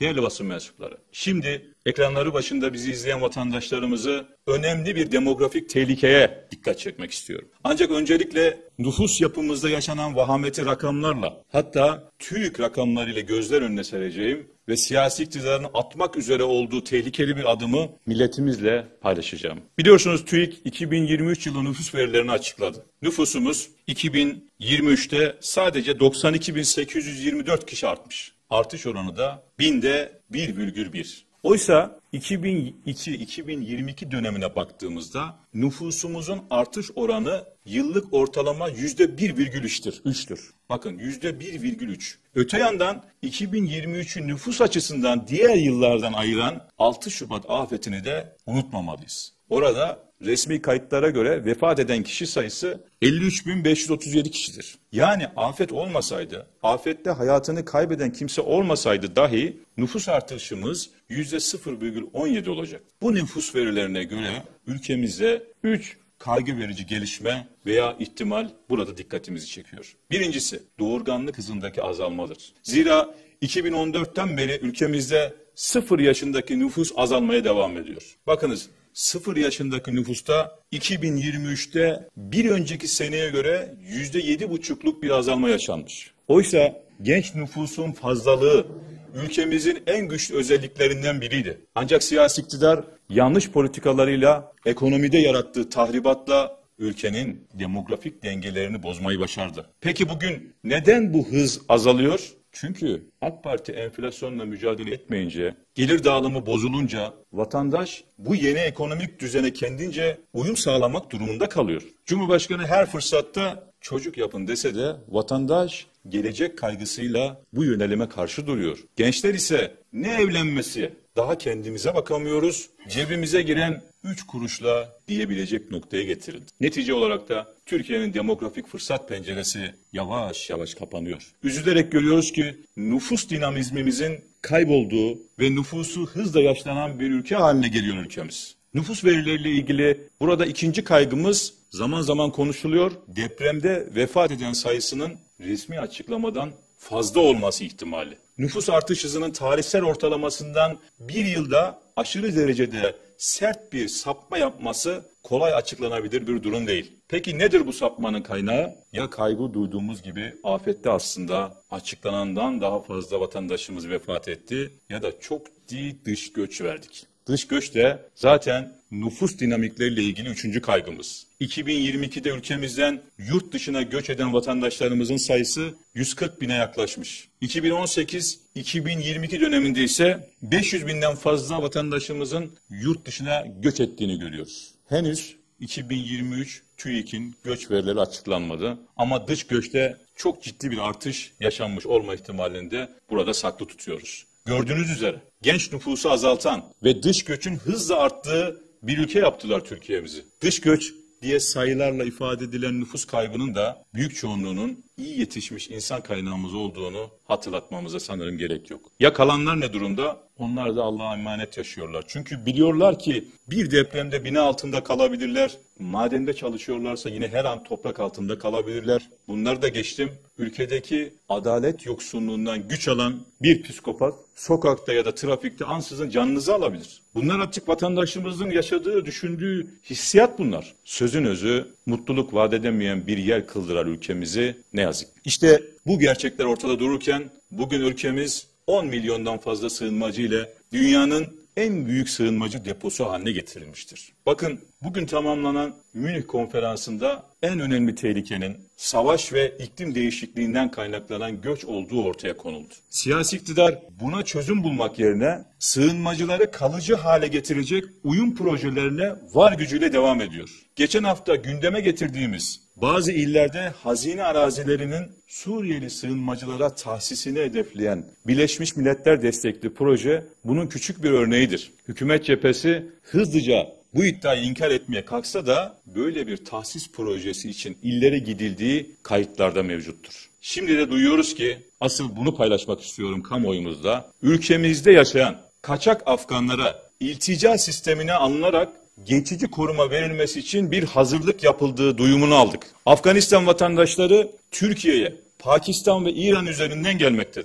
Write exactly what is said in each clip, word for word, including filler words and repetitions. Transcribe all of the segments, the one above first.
Değerli basın mensupları, şimdi ekranları başında bizi izleyen vatandaşlarımızı önemli bir demografik tehlikeye dikkat çekmek istiyorum. Ancak öncelikle nüfus yapımızda yaşanan vahameti rakamlarla, hatta TÜİK rakamlarıyla gözler önüne sereceğim ve siyasi iktidarın atmak üzere olduğu tehlikeli bir adımı milletimizle paylaşacağım. Biliyorsunuz TÜİK iki bin yirmi üç yılı nüfus verilerini açıkladı. Nüfusumuz iki bin yirmi üçte sadece doksan iki bin sekiz yüz yirmi dört kişi artmış. Artış oranı da binde bir virgül bir. Oysa iki bin iki iki bin yirmi iki dönemine baktığımızda nüfusumuzun artış oranı yıllık ortalama yüzde bir virgül üç'tür. Bakın yüzde bir virgül üç. Öte yandan iki bin yirmi üç'ü nüfus açısından diğer yıllardan ayıran altı Şubat afetini de unutmamalıyız. Orada resmi kayıtlara göre vefat eden kişi sayısı elli üç bin beş yüz otuz yedi kişidir. Yani afet olmasaydı, afette hayatını kaybeden kimse olmasaydı dahi nüfus artışımız yüzde sıfır virgül on yedi olacak. Bu nüfus verilerine göre ülkemizde üç kaygı verici gelişme veya ihtimal burada dikkatimizi çekiyor. Birincisi doğurganlık hızındaki azalmadır. Zira iki bin on dört'ten beri ülkemizde sıfır yaşındaki nüfus azalmaya devam ediyor. Bakınız, sıfır yaşındaki nüfusta iki bin yirmi üç'te bir önceki seneye göre yüzde yedi buçukluk bir azalma yaşanmış. Oysa genç nüfusun fazlalığı ülkemizin en güçlü özelliklerinden biriydi. Ancak siyasi iktidar yanlış politikalarıyla, ekonomide yarattığı tahribatla ülkenin demografik dengelerini bozmayı başardı. Peki bugün neden bu hız azalıyor? Çünkü AK Parti enflasyonla mücadele etmeyince, gelir dağılımı bozulunca vatandaş bu yeni ekonomik düzene kendince uyum sağlamak durumunda kalıyor. Cumhurbaşkanı her fırsatta çocuk yapın dese de vatandaş gelecek kaygısıyla bu yönelime karşı duruyor. Gençler ise ne evlenmesi, daha kendimize bakamıyoruz, cebimize giren üç kuruşla diyebilecek noktaya getirildi. Netice olarak da Türkiye'nin demografik fırsat penceresi yavaş yavaş kapanıyor. Üzülerek görüyoruz ki nüfus dinamizmimizin kaybolduğu ve nüfusu hızla yaşlanan bir ülke haline geliyor ülkemiz. Nüfus verileriyle ilgili burada ikinci kaygımız zaman zaman konuşuluyor. Depremde vefat eden sayısının resmi açıklamadan fazla olması ihtimali. Nüfus artış hızının tarihsel ortalamasından bir yılda aşırı derecede sert bir sapma yapması kolay açıklanabilir bir durum değil. Peki nedir bu sapmanın kaynağı? Ya kaygı duyduğumuz gibi afette aslında açıklanandan daha fazla vatandaşımız vefat etti ya da çok ciddi dış göç verdik. Dış göç de zaten nüfus dinamikleriyle ilgili üçüncü kaygımız. iki bin yirmi iki'de ülkemizden yurt dışına göç eden vatandaşlarımızın sayısı yüz kırk bine yaklaşmış. iki bin on sekiz iki bin yirmi iki döneminde ise beş yüz binden fazla vatandaşımızın yurt dışına göç ettiğini görüyoruz. Henüz iki bin yirmi üç TÜİK'in göç verileri açıklanmadı ama dış göçte çok ciddi bir artış yaşanmış olma ihtimalini de burada saklı tutuyoruz. Gördüğünüz üzere genç nüfusu azaltan ve dış göçün hızla arttığı bir ülke yaptılar Türkiye'mizi. Dış göç diye sayılarla ifade edilen nüfus kaybının da büyük çoğunluğunun iyi yetişmiş insan kaynağımız olduğunu hatırlatmamıza sanırım gerek yok. Ya kalanlar ne durumda? Onlar da Allah'a emanet yaşıyorlar. Çünkü biliyorlar ki bir depremde bina altında kalabilirler. Madende çalışıyorlarsa yine her an toprak altında kalabilirler. Bunları da geçtim. Ülkedeki adalet yoksunluğundan güç alan bir psikopat sokakta ya da trafikte ansızın canınızı alabilir. Bunlar artık vatandaşımızın yaşadığı, düşündüğü hissiyat bunlar. Sözün özü mutluluk vaat edemeyen bir yer kıldırar ülkemizi ne yazık. İşte bu gerçekler ortada dururken bugün ülkemiz on milyondan fazla sığınmacı ile dünyanın en büyük sığınmacı deposu haline getirilmiştir. Bakın bugün tamamlanan Münih konferansında en önemli tehlikenin savaş ve iklim değişikliğinden kaynaklanan göç olduğu ortaya konuldu. Siyasi iktidar buna çözüm bulmak yerine sığınmacıları kalıcı hale getirecek uyum projelerine var gücüyle devam ediyor. Geçen hafta gündeme getirdiğimiz bazı illerde hazine arazilerinin Suriyeli sığınmacılara tahsisini hedefleyen Birleşmiş Milletler destekli proje bunun küçük bir örneğidir. Hükümet cephesi hızlıca bu iddiayı inkar etmeye kalksa da böyle bir tahsis projesi için illere gidildiği kayıtlarda mevcuttur. Şimdi de duyuyoruz ki asıl bunu paylaşmak istiyorum kamuoyumuzda. Ülkemizde yaşayan kaçak Afganlara iltica sistemine alınarak geçici koruma verilmesi için bir hazırlık yapıldığı duyumunu aldık. Afganistan vatandaşları Türkiye'ye, Pakistan ve İran üzerinden gelmektedir.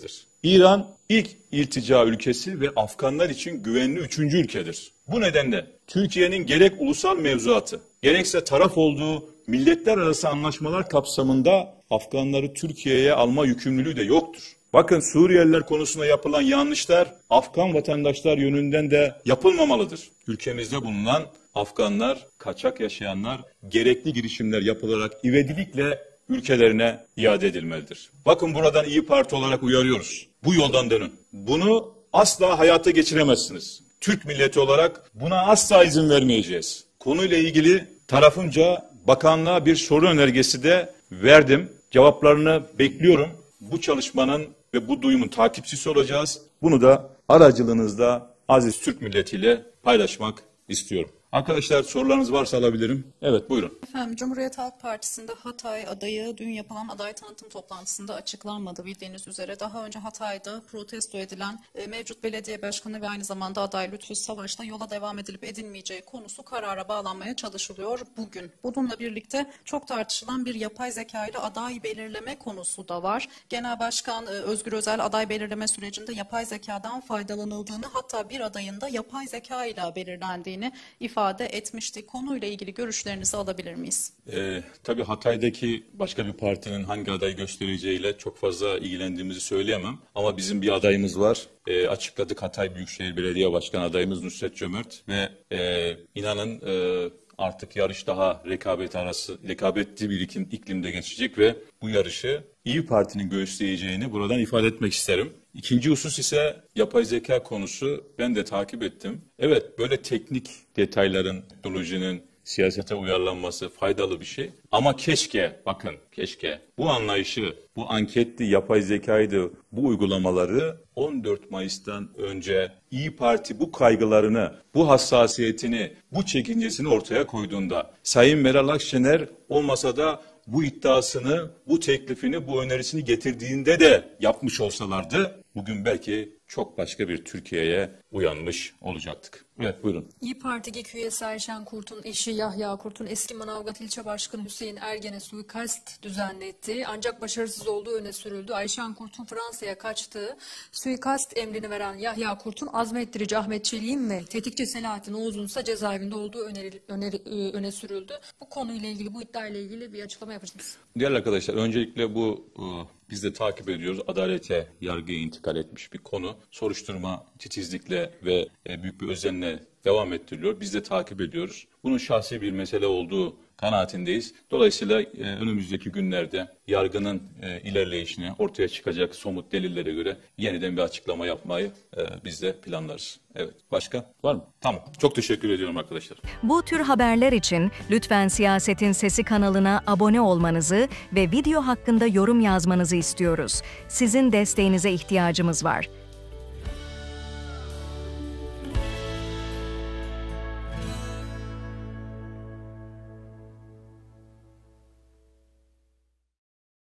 İran ilk iltica ülkesi ve Afganlar için güvenli üçüncü ülkedir. Bu nedenle Türkiye'nin gerek ulusal mevzuatı, gerekse taraf olduğu milletler arası anlaşmalar kapsamında Afganları Türkiye'ye alma yükümlülüğü de yoktur. Bakın, Suriyeliler konusunda yapılan yanlışlar Afgan vatandaşlar yönünden de yapılmamalıdır. Ülkemizde bulunan Afganlar, kaçak yaşayanlar gerekli girişimler yapılarak ivedilikle ülkelerine iade edilmelidir. Bakın, buradan İYİ Parti olarak uyarıyoruz. Bu yoldan dönün. Bunu asla hayata geçiremezsiniz. Türk milleti olarak buna asla izin vermeyeceğiz. Konuyla ilgili tarafımca bakanlığa bir soru önergesi de verdim. Cevaplarını bekliyorum. Bu çalışmanın ve bu duyumun takipçisi olacağız. Bunu da aracılığınızda aziz Türk milletiyle paylaşmak istiyorum. Arkadaşlar, sorularınız varsa alabilirim. Evet, buyurun. Efendim, Cumhuriyet Halk Partisi'nde Hatay adayı dün yapılan aday tanıtım toplantısında açıklanmadı bildiğiniz üzere. Daha önce Hatay'da protesto edilen e, mevcut belediye başkanı ve aynı zamanda aday Lütfü Savaş'la yola devam edilip edilmeyeceği konusu karara bağlanmaya çalışılıyor bugün. Bununla birlikte çok tartışılan bir yapay zeka ile aday belirleme konusu da var. Genel Başkan e, Özgür Özel aday belirleme sürecinde yapay zekadan faydalanıldığını, hatta bir adayın da yapay zeka ile belirlendiğini ifade ifade etmişti. Konuyla ilgili görüşlerinizi alabilir miyiz? Ee, tabii Hatay'daki başka bir partinin hangi adayı göstereceğiyle çok fazla ilgilendiğimizi söyleyemem. Ama bizim bir adayımız var. Ee, açıkladık, Hatay Büyükşehir Belediye Başkanı adayımız Nusret Cömert ve e, inanın e, artık yarış daha rekabet arası, rekabetli bir iklimde geçecek ve bu yarışı İYİ Parti'nin göğüsleyeceğini buradan ifade etmek isterim. İkinci husus ise yapay zeka konusu. Ben de takip ettim. Evet, böyle teknik detayların, teknolojinin siyasete uyarlanması faydalı bir şey. Ama keşke, bakın keşke bu anlayışı, bu anketli yapay zekaydı, bu uygulamaları on dört Mayıs'tan önce İYİ Parti bu kaygılarını, bu hassasiyetini, bu çekincesini ortaya koyduğunda, Sayın Meral Akşener olmasa da bu iddiasını, bu teklifini, bu önerisini getirdiğinde de yapmış olsalardı, bugün belki çok başka bir Türkiye'ye uyanmış olacaktık. Evet, buyurun. İYİ Parti G K üyesi Ayşen Kurt'un eşi Yahya Kurt'un eski Manavgat İlçe Başkanı Hüseyin Ergen'e suikast düzenletti. Ancak başarısız olduğu öne sürüldü. Ayşen Kurt'un Fransa'ya kaçtığı, suikast emrini veren Yahya Kurt'un azmettirici Ahmet Çelik'in ve tetikçi Selahattin Oğuz'un ise cezaevinde olduğu öneri, öneri, öne sürüldü. Bu konuyla ilgili, bu iddiayla ilgili bir açıklama yapacağız. Değerli arkadaşlar, öncelikle bu biz de takip ediyoruz. Adalete, yargıya intikal etmiş bir konu. Soruşturma titizlikle ve büyük bir özenle devam ettiriliyor. Biz de takip ediyoruz. Bunun şahsi bir mesele olduğu kanaatindeyiz. Dolayısıyla e, önümüzdeki günlerde yargının e, ilerleyişine, ortaya çıkacak somut delillere göre yeniden bir açıklama yapmayı e, biz de planlarız. Evet. Başka var mı? Tamam. Çok teşekkür ediyorum arkadaşlar. Bu tür haberler için lütfen Siyasetin Sesi kanalına abone olmanızı ve video hakkında yorum yazmanızı istiyoruz. Sizin desteğinize ihtiyacımız var.